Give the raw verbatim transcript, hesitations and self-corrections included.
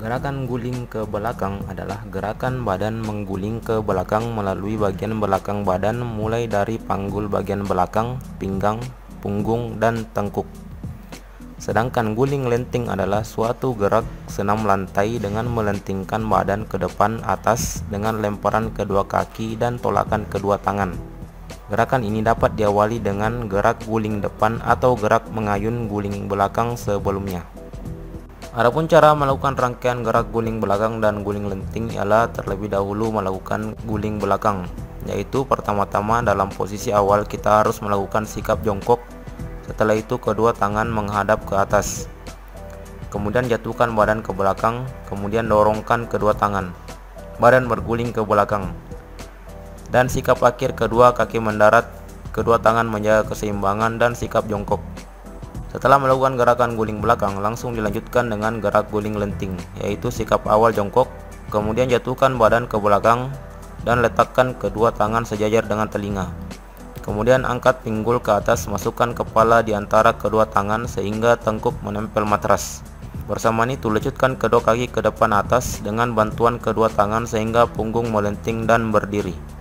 Gerakan guling ke belakang adalah gerakan badan mengguling ke belakang melalui bagian belakang badan mulai dari panggul bagian belakang, pinggang, punggung, dan tengkuk. Sedangkan guling lenting adalah suatu gerak senam lantai dengan melentingkan badan ke depan atas dengan lemparan kedua kaki dan tolakan kedua tangan. Gerakan ini dapat diawali dengan gerak guling depan atau gerak mengayun guling belakang sebelumnya. Adapun cara melakukan rangkaian gerak guling belakang dan guling lenting ialah terlebih dahulu melakukan guling belakang, yaitu pertama-tama dalam posisi awal kita harus melakukan sikap jongkok. Setelah itu kedua tangan menghadap ke atas, kemudian jatuhkan badan ke belakang, kemudian dorongkan kedua tangan, badan berguling ke belakang, dan sikap akhir kedua kaki mendarat, kedua tangan menjaga keseimbangan dan sikap jongkok. Setelah melakukan gerakan guling belakang, langsung dilanjutkan dengan gerak guling lenting, yaitu sikap awal jongkok, kemudian jatuhkan badan ke belakang dan letakkan kedua tangan sejajar dengan telinga. Kemudian angkat pinggul ke atas, masukkan kepala di antara kedua tangan sehingga tengkuk menempel matras. Bersamaan itu lecutkan kedua kaki ke depan atas dengan bantuan kedua tangan sehingga punggung melenting dan berdiri.